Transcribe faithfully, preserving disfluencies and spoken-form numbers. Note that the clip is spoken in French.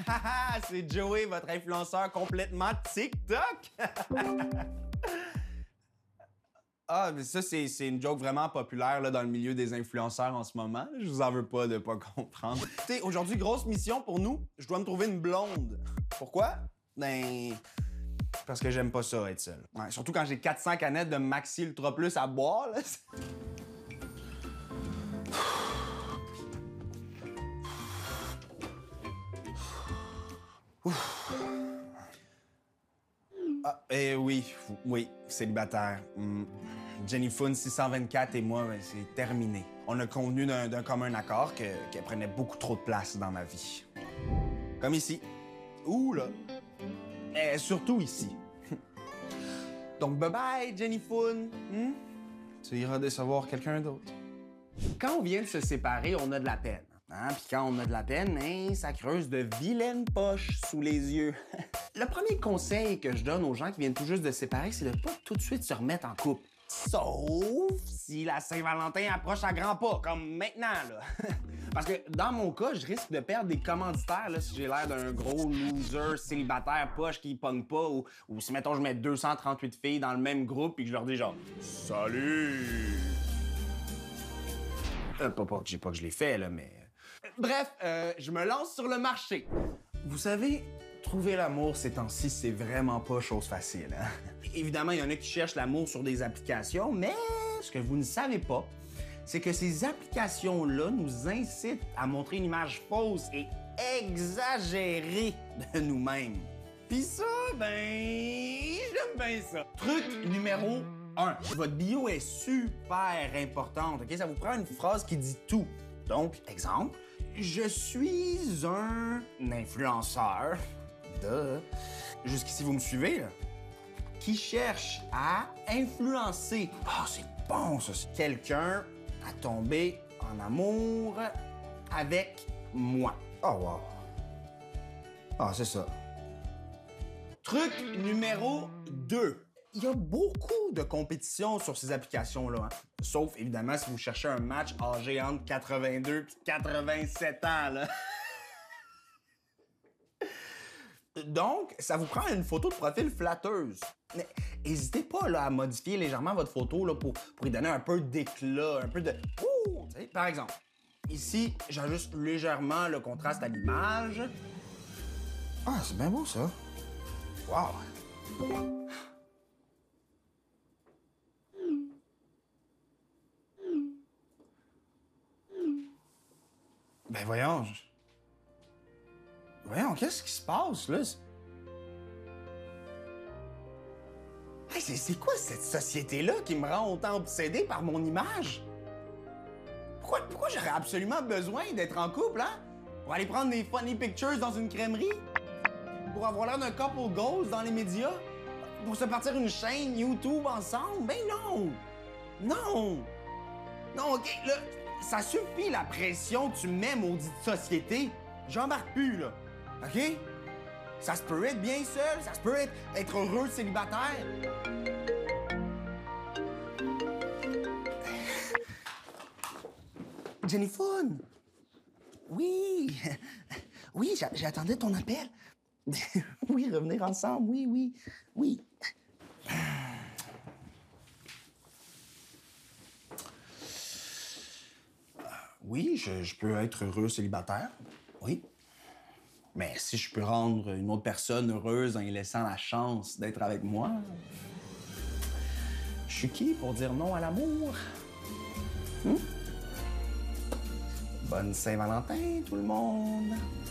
Haha, c'est Joey, votre influenceur complètement TikTok! Ah, mais ça, c'est, c'est une joke vraiment populaire là, dans le milieu des influenceurs en ce moment. Je vous en veux pas de pas comprendre. Tu sais, aujourd'hui, grosse mission pour nous. Je dois me trouver une blonde. Pourquoi? Ben... Parce que j'aime pas ça, être seul. Ouais, surtout quand j'ai quatre cents canettes de Maxi Ultra Plus à boire, là. Ah, eh oui, oui, célibataire. Mm. Jenny Foon six cent vingt-quatre et moi, ben, c'est terminé. On a convenu d'un, d'un commun accord que, qu'elle prenait beaucoup trop de place dans ma vie. Comme ici. Ouh là. Et surtout ici. Donc, bye-bye, Jenny Foon. Hmm? Tu iras décevoir quelqu'un d'autre. Quand on vient de se séparer, on a de la peine. Hein? Puis quand on a de la peine, hein, ça creuse de vilaines poches sous les yeux. Le premier conseil que je donne aux gens qui viennent tout juste de se séparer, c'est de pas tout de suite se remettre en couple. Sauf si la Saint-Valentin approche à grands pas, comme maintenant, là. Parce que dans mon cas, je risque de perdre des commanditaires là, si j'ai l'air d'un gros loser célibataire poche qui pogne pas, ou, ou si, mettons, je mets deux cent trente-huit filles dans le même groupe et que je leur dis genre « Salut! » euh, Pas, pas que j'ai pas que je l'ai fait, là, mais... Bref, euh, je me lance sur le marché. Vous savez, trouver l'amour ces temps-ci, c'est vraiment pas chose facile. Hein? Évidemment, il y en a qui cherchent l'amour sur des applications, mais ce que vous ne savez pas, c'est que ces applications-là nous incitent à montrer une image fausse et exagérée de nous-mêmes. Pis ça, ben, j'aime bien ça. Truc numéro un. Votre bio est super importante, OK? Ça vous prend une phrase qui dit tout. Donc, exemple, je suis un influenceur de... Jusqu'ici, vous me suivez, là? Qui cherche à influencer. Ah, oh, c'est bon, ça. C'est quelqu'un à tomber en amour avec moi. Oh, wow. Ah, c'est ça. Truc numéro deux. Il y a beaucoup de compétition sur ces applications-là. Hein? Sauf, évidemment, si vous cherchez un match âgé entre quatre-vingt-deux et quatre-vingt-sept ans. Là. Donc, ça vous prend une photo de profil flatteuse. Mais n'hésitez pas là, à modifier légèrement votre photo là, pour, pour y donner un peu d'éclat, un peu de... Ouh! T'sais, par exemple, ici, j'ajuste légèrement le contraste à l'image. Ah, c'est bien beau, ça. Wow! Ben voyons, je... Voyons, qu'est-ce qui se passe, là? Hey, c'est, c'est quoi cette société-là qui me rend autant obsédé par mon image? Pourquoi, pourquoi j'aurais absolument besoin d'être en couple, hein? Pour aller prendre des funny pictures dans une crèmerie? Pour avoir l'air d'un couple goals dans les médias? Pour se partir une chaîne YouTube ensemble? Ben non! Non! Non, OK, là, ça suffit la pression que tu mets, maudite société. J'embarque plus, là. OK? Ça se peut être bien seul, ça se peut être, être heureux célibataire. Jenny Foon! Oui! Oui, j'a- j'attendais ton appel. Oui, revenir ensemble, oui, oui, oui. Oui, je, je peux être heureux célibataire, oui. Mais si je peux rendre une autre personne heureuse en lui laissant la chance d'être avec moi, je suis qui pour dire non à l'amour? Hmm? Bonne Saint-Valentin, tout le monde!